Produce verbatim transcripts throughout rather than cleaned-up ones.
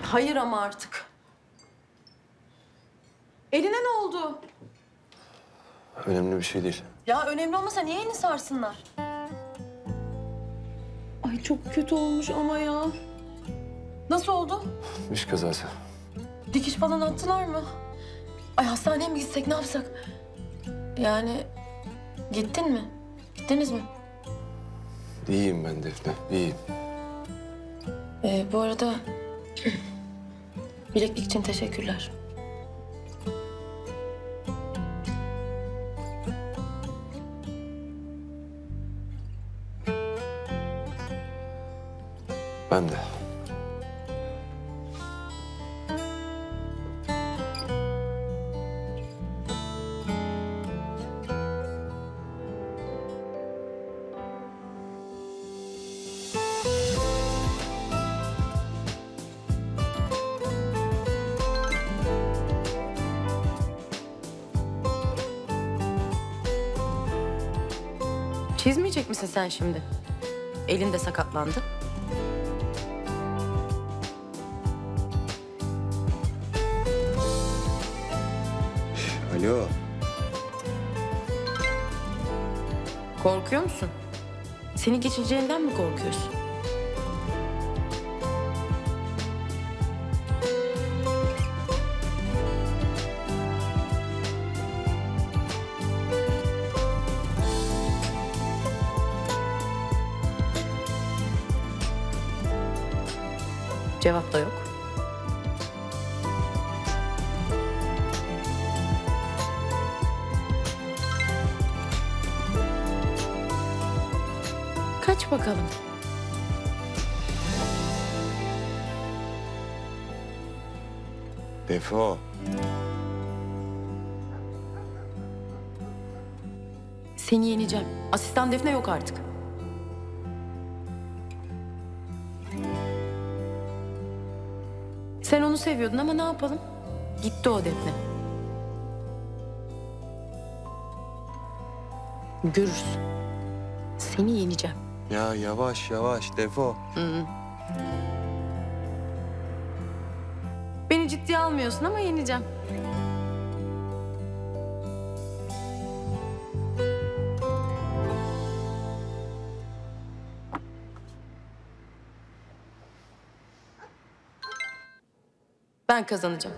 Hayır ama artık. Eline ne oldu? Önemli bir şey değil. Ya önemli olmasa niye elini sarsınlar? Ay çok kötü olmuş ama ya. Nasıl oldu? İş kazası. Dikiş falan attılar mı? Ay hastaneye mi gitsek ne yapsak? Yani gittin mi? Gittiniz mi? İyiyim ben Defne, iyiyim. Ee, bu arada bileklik için teşekkürler. Ben de. Çizmeyecek misin sen şimdi? Elin de sakatlandı. Alo. Korkuyor musun? Seni geçireceğinden mi korkuyorsun? Cevap da yok. Kaç bakalım. Defo. Seni yeneceğim. Asistan Defne yok artık. Sen onu seviyordun ama ne yapalım? Gitti o Defne. Görürsün. Seni yeneceğim. Ya yavaş yavaş Defo. Hı. Beni ciddiye almıyorsun ama yeneceğim. Ben kazanacağım.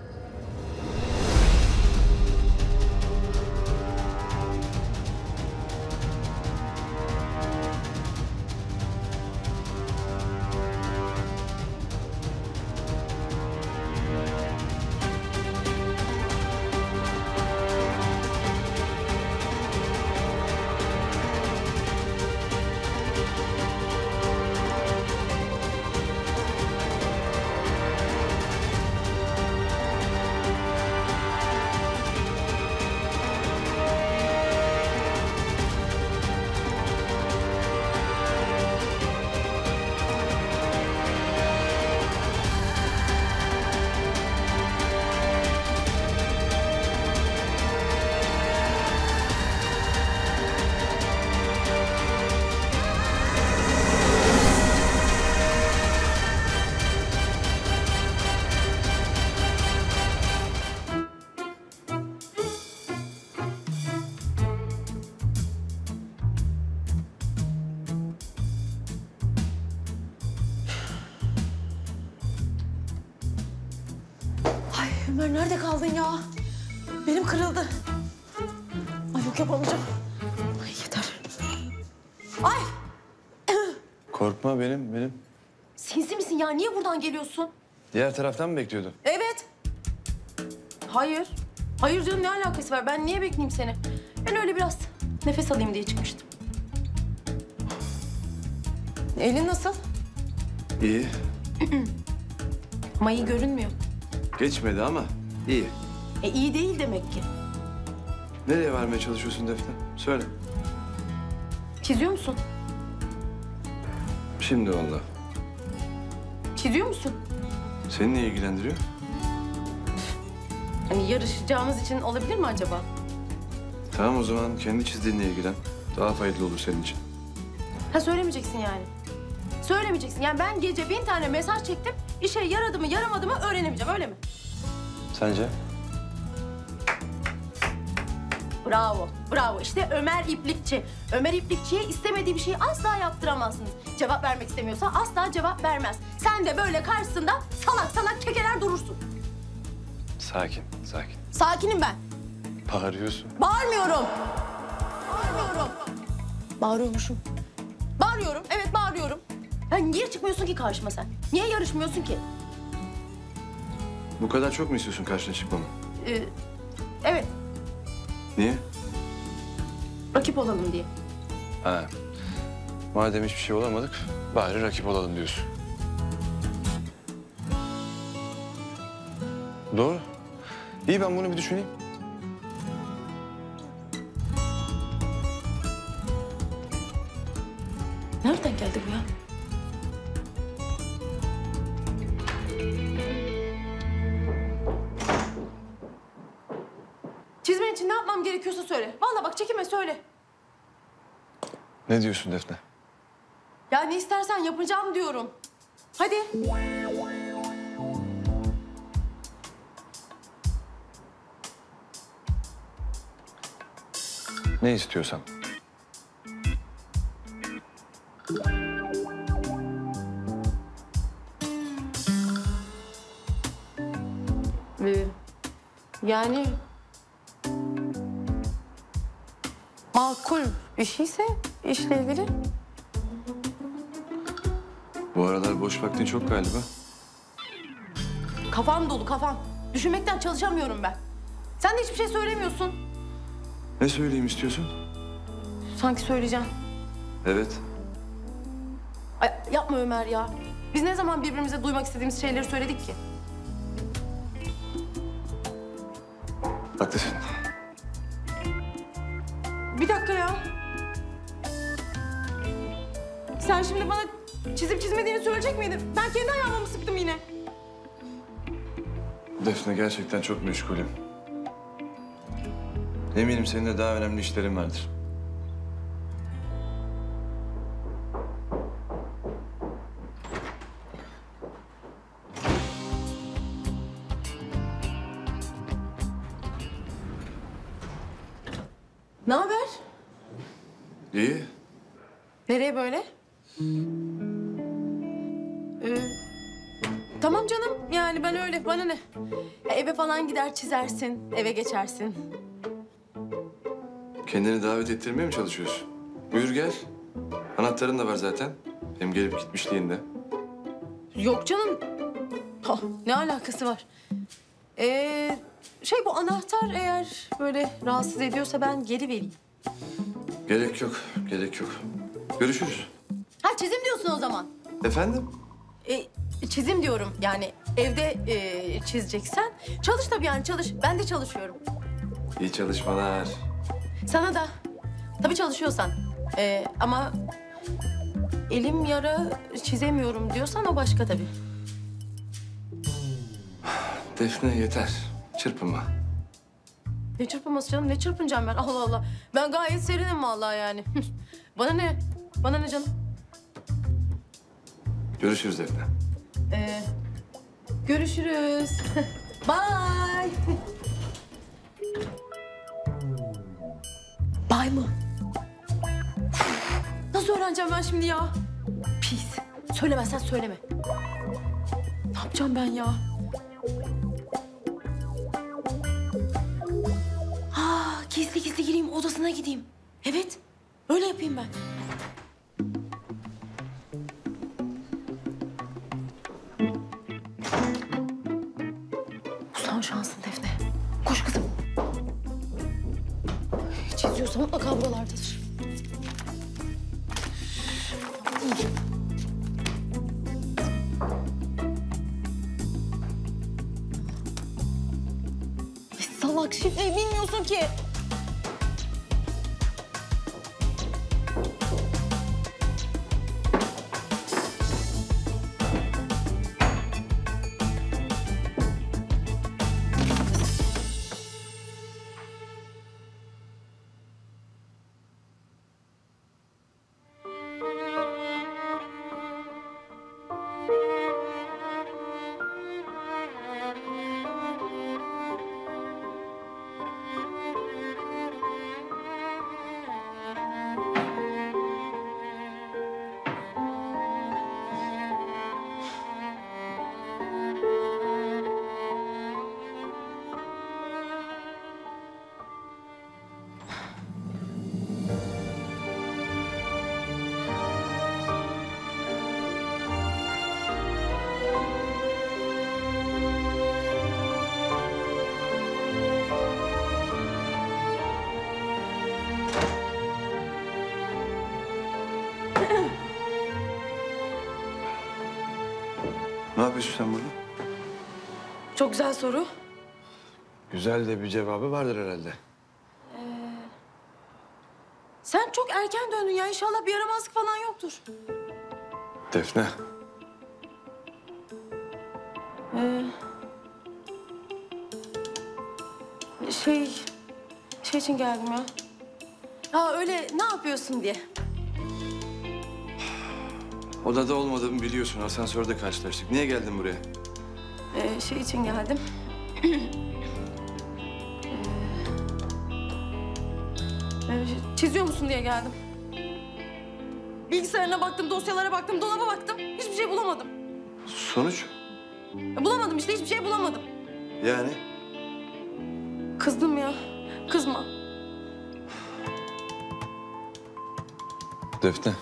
Ömer nerede kaldın ya? Benim kırıldı. Ay yok yapamayacağım. Ay yeter. Ay! Korkma benim, benim. Sinsi misin ya? Niye buradan geliyorsun? Diğer taraftan mı bekliyordun? Evet. Hayır. Hayır canım ne alakası var? Ben niye bekleyeyim seni? Ben öyle biraz nefes alayım diye çıkmıştım. Elin nasıl? İyi. Ama iyi görünmüyor. Geçmedi ama iyi. E iyi değil demek ki. Nereye vermeye çalışıyorsun Defne? Söyle. Çiziyor musun? Şimdi vallahi. Çiziyor musun? Seni ne ilgilendiriyor? Hani yarışacağımız için olabilir mi acaba? Tamam o zaman kendi çizdiğinle ilgilen. Daha faydalı olur senin için. Ha söylemeyeceksin yani. Söylemeyeceksin. Yani ben gece bin tane mesaj çektim. İşe yaradı mı yaramadı mı öğrenemeyeceğim, öyle mi? Sence? Bravo, bravo. İşte Ömer İplikçi. Ömer İplikçi'ye istemediği bir şeyi asla yaptıramazsınız. Cevap vermek istemiyorsa asla cevap vermez. Sen de böyle karşısında salak salak kekeler durursun. Sakin, sakin. Sakinim ben. Bağırıyorsun. Bağırmıyorum. Bağırmıyorum. Bağırıyormuşum. Bağırıyorum, evet bağırıyorum. Ya niye çıkmıyorsun ki karşıma sen? Niye yarışmıyorsun ki? Bu kadar çok mu istiyorsun karşına çıkmamı? Ee, evet, Niye? rakip olalım diye. Ha. Madem hiçbir şey olamadık, bari rakip olalım diyorsun. Doğru. İyi, ben bunu bir düşüneyim. Nereden geldi bu ya? Çizmen için ne yapmam gerekiyorsa söyle. Vallahi bak çekinme, söyle. Ne diyorsun Defne? Ya ne istersen yapacağım diyorum. Hadi. Ne istiyorsan. Ee, yani... makul bir şeyse işle ilgili. Bu aralar boş vaktin çok galiba. Kafam dolu, kafam. Düşünmekten çalışamıyorum ben. Sen de hiçbir şey söylemiyorsun. Ne söyleyeyim istiyorsun? Sanki söyleyeceğim. Evet. Ay, yapma Ömer ya. Biz ne zaman birbirimize duymak istediğimiz şeyleri söyledik ki? Haklısın. Bir dakika ya. Sen şimdi bana çizip çizmediğini söyleyecek miydin? Ben kendi ayağıma mı sıktım yine? Defne, gerçekten çok meşgulüm. Eminim senin de daha önemli işlerin vardır. Ne haber? İyi. Nereye böyle? Ee, tamam canım. Yani ben öyle. Bana ne? Ya eve falan gider çizersin. Eve geçersin. Kendini davet ettirmeye mi çalışıyorsun? Buyur gel. Anahtarın da var zaten. Hem gelip gitmişliğin de. Yok canım. Ha, ne alakası var? Ee, şey bu anahtar eğer böyle rahatsız ediyorsa ben geri vereyim. Gerek yok, gerek yok. Görüşürüz. Ha çizim diyorsun o zaman. Efendim? E, çizim diyorum yani evde e, çizeceksen. Çalış tabii yani çalış. Ben de çalışıyorum. İyi çalışmalar. Sana da. Tabii çalışıyorsan. E, ama elim yara çizemiyorum diyorsan o başka tabii. Defne yeter. Çırpınma. Ne çırpınması canım? Ne çırpınacağım ben? Allah Allah. Ben gayet serinim vallahi yani. Bana ne? Bana ne canım? Görüşürüz Defne. Ee, görüşürüz. Bye. Bye mı? Nasıl öğreneceğim ben şimdi ya? Pis. Söylemezsen söyleme. Ne yapacağım ben ya? Ha, gizli gizli gireyim, odasına gideyim. Evet, öyle yapayım ben. Bu son şansın Defne. Koş kızım. Çiziyorsa mutlaka buralardadır. Ay, salak, şifreyi bilmiyorsun ki. Ne yapıyorsun sen burada? Çok güzel soru. Güzel de bir cevabı vardır herhalde. Sen çok erken döndün ya. İnşallah bir yaramazlık falan yoktur. Defne. Ee, şey... Şey için geldim ya. Ha öyle ne yapıyorsun diye. Odada olmadığımı biliyorsun. Asansörde karşılaştık. Niye geldin buraya? Ee, şey için geldim. ee, ee, çiziyor musun diye geldim. Bilgisayarına baktım, dosyalara baktım, dolaba baktım. Hiçbir şey bulamadım. Sonuç? Ya, bulamadım işte, hiçbir şey bulamadım. Yani? Kızdım ya. Kızma. Defne.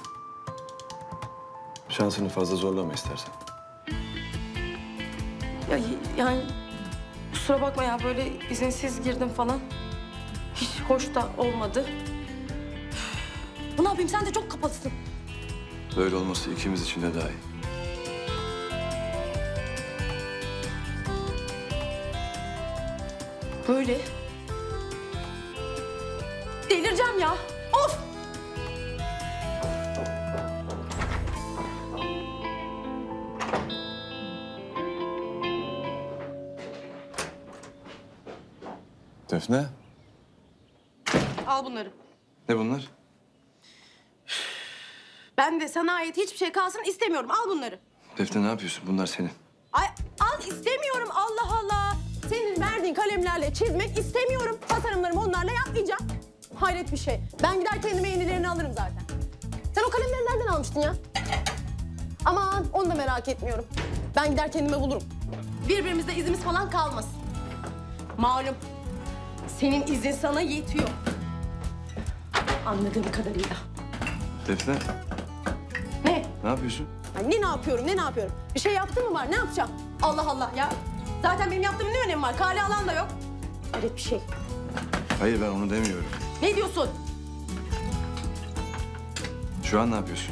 Şansını fazla zorlama istersen. Ya y- yani kusura bakma ya, böyle izinsiz girdim falan. Hiç hoş da olmadı. Üf, ne yapayım, sen de çok kapalısın. Böyle olması ikimiz için de daha iyi. Böyle. Delireceğim ya. Of! Defne. Al bunları. Ne bunlar? Ben de sana ait hiçbir şey kalsın istemiyorum. Al bunları. Defne ne yapıyorsun? Bunlar senin. Ay al, istemiyorum, Allah Allah. Senin verdiğin kalemlerle çizmek istemiyorum. Tasarımlarımı onlarla yapmayacağım. Hayret bir şey. Ben gider kendime yenilerini alırım zaten. Sen o kalemleri nereden almıştın ya? Aman onu da merak etmiyorum. Ben gider kendime bulurum. Birbirimizde izimiz falan kalmasın. Malum senin izin sana yetiyor. Anladığım kadarıyla. Defne Ne? ne yapıyorsun? Ay ne ne yapıyorum, ne ne yapıyorum? Bir şey yaptım mı var, ne yapacağım? Allah Allah ya. Zaten benim yaptığımın ne önemi var? Kale alan da yok. Hayret bir şey. Hayır ben onu demiyorum. Ne diyorsun? Şu an ne yapıyorsun?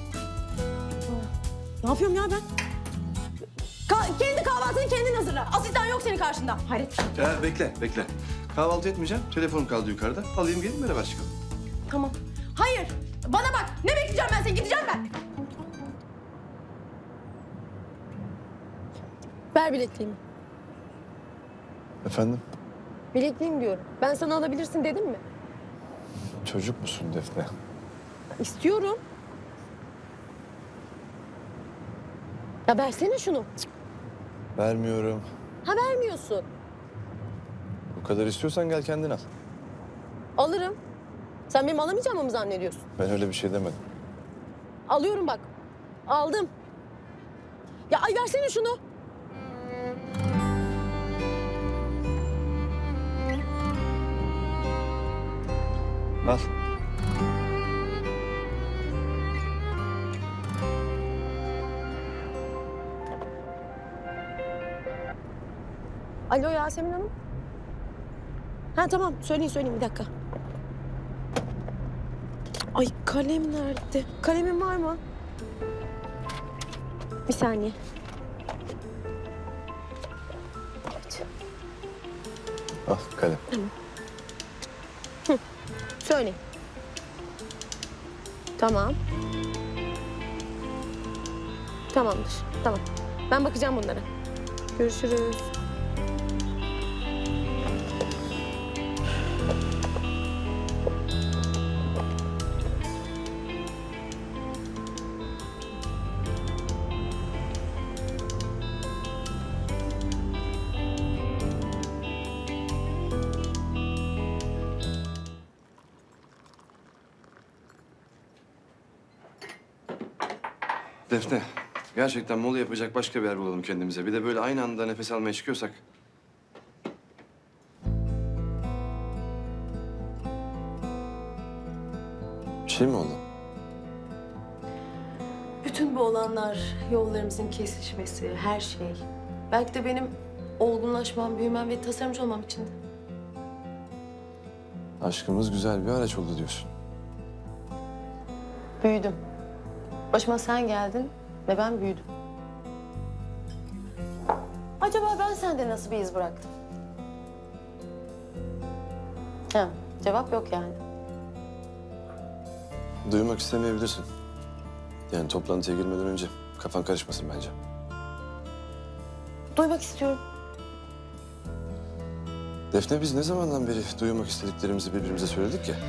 Ne yapıyorum ya ben? Ka- kendi kahvaltını kendin hazırla. Asistan yok senin karşında. Hayret bir şey. Ya bekle bekle. Kahvaltı etmeyeceğim. Telefonum kaldı yukarıda. Alayım gelin beraber çıkalım. Tamam. Hayır. Bana bak. Ne bekleyeceğim ben seni? Gideceğim ben. Ver bilekliğimi. Efendim? Bilekliğim diyorum. Ben sana alabilirsin dedim mi? Çocuk musun Defne? İstiyorum. Ya versene şunu. Vermiyorum. Ha vermiyorsun. Bu kadar istiyorsan gel kendin al. Alırım. Sen benim alamayacağımı mı zannediyorsun? Ben öyle bir şey demedim. Alıyorum bak. Aldım. Ya ay versene şunu. Al. Alo Yasemin Hanım. Ha tamam, söyleyin söyleyin bir dakika. Ay kalem nerede? Kalemim var mı? Bir saniye. Evet. Al kalem. Söyleyin. Tamam. Tamamdır. Tamam. Ben bakacağım bunlara. Görüşürüz. Defne, gerçekten mola yapacak başka bir yer bulalım kendimize. Bir de böyle aynı anda nefes almaya çıkıyorsak. Bir şey mi oldu? Bütün bu olanlar, yollarımızın kesişmesi, her şey. Belki de benim olgunlaşmam, büyümem ve tasarımcı olmam içindi. Aşkımız güzel bir araç oldu diyorsun. Büyüdüm. Başıma sen geldin ve ben büyüdüm. Acaba ben sende nasıl bir iz bıraktım? Ha, cevap yok yani. Duymak istemeyebilirsin. Yani toplantıya girmeden önce kafan karışmasın bence. Duymak istiyorum. Defne, biz ne zamandan beri duymak istediklerimizi birbirimize söyledik ya?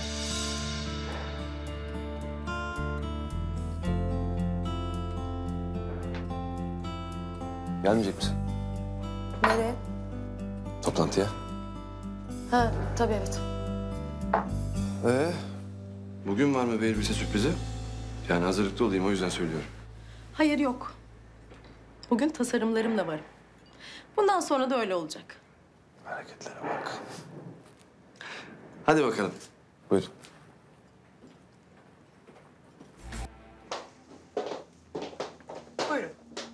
Gelmeyecek misin Nereye? toplantıya? Ha, tabii evet. Ee, bugün var mı bir elbise sürprizi? Yani hazırlıklı olayım, o yüzden söylüyorum. Hayır yok. Bugün tasarımlarımla varım. Bundan sonra da öyle olacak. Hareketlere bak. Hadi bakalım. Buyurun. Buyurun.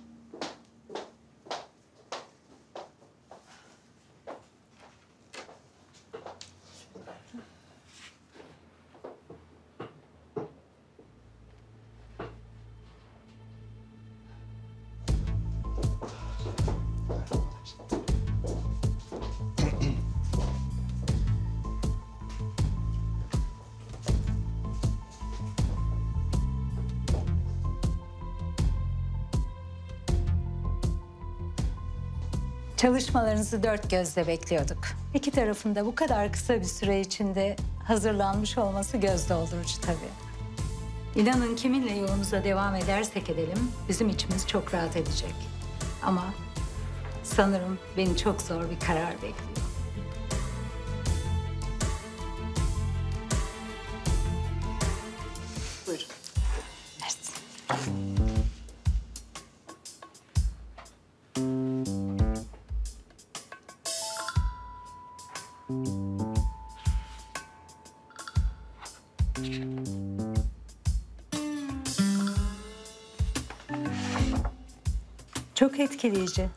Çalışmalarınızı dört gözle bekliyorduk. İki tarafın da bu kadar kısa bir süre içinde hazırlanmış olması göz doldurucu tabii. İnanın kiminle yolumuza devam edersek edelim bizim içimiz çok rahat edecek. Ama sanırım beni çok zor bir karar bekliyor. Buyurun. Mersi. Çok etkileyici.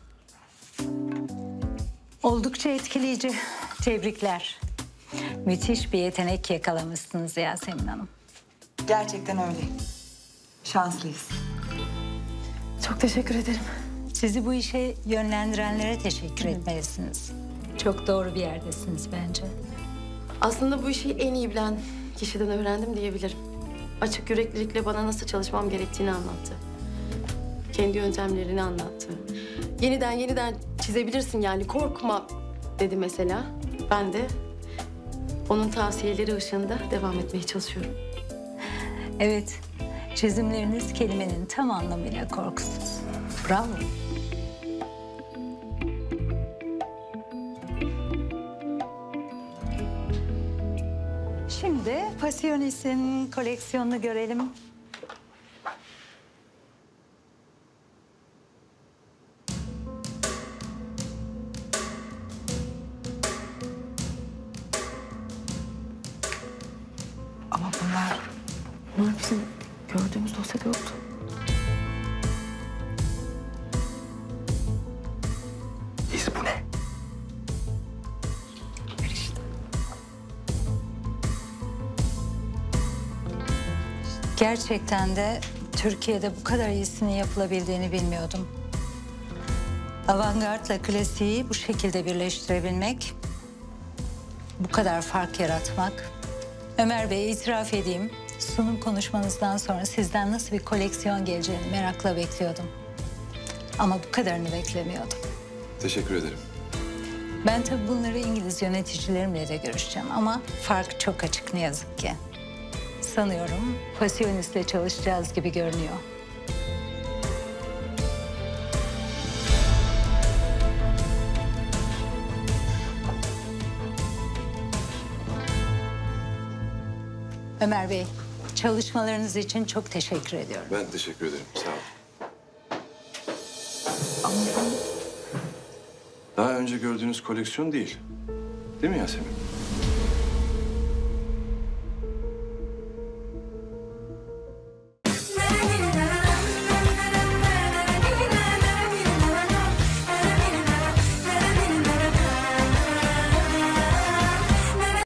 Oldukça etkileyici. Tebrikler. Müthiş bir yetenek yakalamışsınız Yasemin Hanım. Gerçekten öyle. Şanslıyız. Çok teşekkür ederim. Sizi bu işe yönlendirenlere teşekkür etmelisiniz. Çok doğru bir yerdesiniz bence. Aslında bu işi en iyi bilen kişiden öğrendim diyebilirim. Açık yüreklilikle bana nasıl çalışmam gerektiğini anlattı. Kendi yöntemlerini anlattı. Yeniden yeniden çizebilirsin yani korkma dedi mesela. Ben de onun tavsiyeleri ışığında devam etmeye çalışıyorum. Evet, çizimleriniz kelimenin tam anlamıyla korkusuz. Bravo. Şimdi Passionis'in koleksiyonunu görelim. Ama bunlar Bunlar bizim gördüğümüz dosyada yoktu. İz bu ne? bir işte. Gerçekten de Türkiye'de bu kadar iyisini yapılabildiğini bilmiyordum. Avantgardla klasiği bu şekilde birleştirebilmek, bu kadar fark yaratmak. Ömer Bey, itiraf edeyim, sunum konuşmanızdan sonra sizden nasıl bir koleksiyon geleceğini merakla bekliyordum. Ama bu kadarını beklemiyordum. Teşekkür ederim. Ben tabii bunları İngiliz yöneticilerimle de görüşeceğim ama fark çok açık ne yazık ki. Sanıyorum Passionis'le çalışacağız gibi görünüyor. Ömer Bey, çalışmalarınız için çok teşekkür ediyorum. Ben teşekkür ederim. Sağ ol. Ama bu Daha önce gördüğünüz koleksiyon değil. Değil mi Yasemin?